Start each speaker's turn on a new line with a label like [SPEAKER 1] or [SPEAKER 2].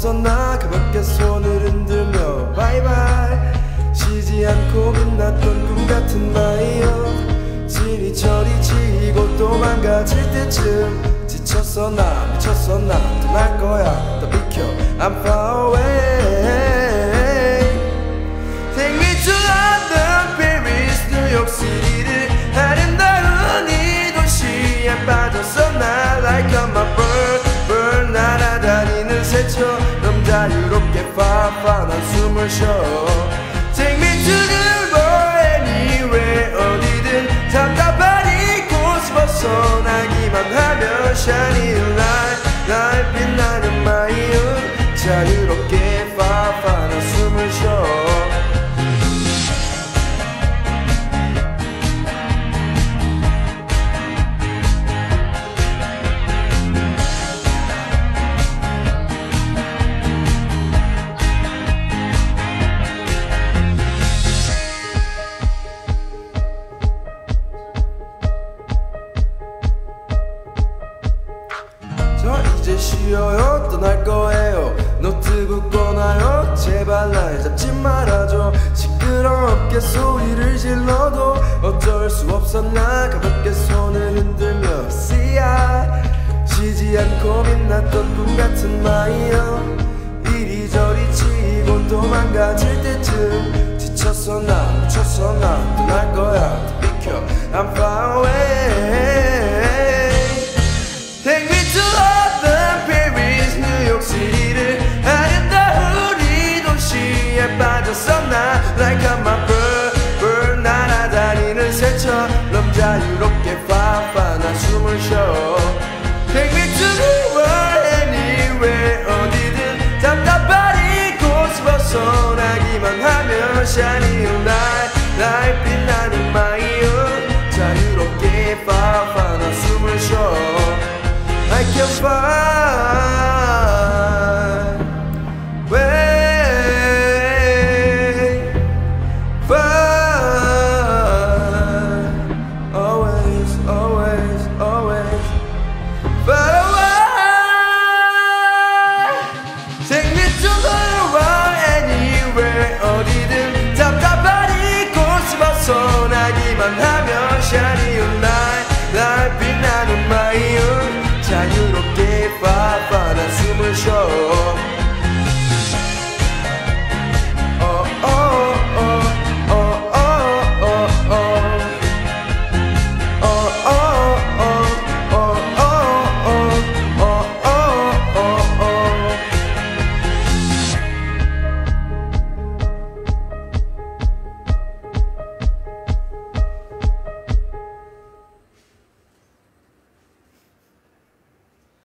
[SPEAKER 1] 없었나 가볍게 손을 흔들며 바이바이. 쉬지 않고 빛났던 꿈 같은 마이어 지리처리 지고 또 망가질 때쯤 지쳤어 나 미쳤어 나 떠날 거야 더 비켜 I'm far away. Take me to London, Paris, New York City를 아름다운 이 도시에 빠졌어 나 Like I'm a bird, bird 날아다니는 새처럼 자유롭게 far 난 숨을 쉬어. Take me to the world, anywhere 어디든 답답한 이곳 벗어나기만 하면 Shining light, 날 빛나는 마이음 자유롭게 far 난 숨을 쉬어. 저 이제 쉬어요 떠날 거예요. 노트북 꺼놔요 제발 날 잡지 말아줘. 시끄럽게 소리를 질러도 어쩔 수 없었나 가볍게 손을 흔들며 See I 쉬지 않고 빛났던 꿈 같은 마이어 이리저리 치고 또 망가질 때쯤 지쳤어 나 미쳤어 나 떠날 거야 더 비켜 I'm far away. Take me to London, Paris, New York City를 아름다운 이 도시에 빠졌어 나 Like I'm a bird, bird 날아다니는 새처럼 자유롭게 far 난 숨을 쉬어. Take me to the world, anywhere 어디든 답답한 이곳 벗어나기만 하면 Shining light, 날 빛나는 마이음 자유롭게 far 난 숨을 쉬어. I can find way, find always, always, always far away. Take me to the world, anywhere 어디든 답답한 이곳 벗어나기만 하면 Shining light, 날 빛나는 마이음 자유롭게 far 난 숨을 쉬어.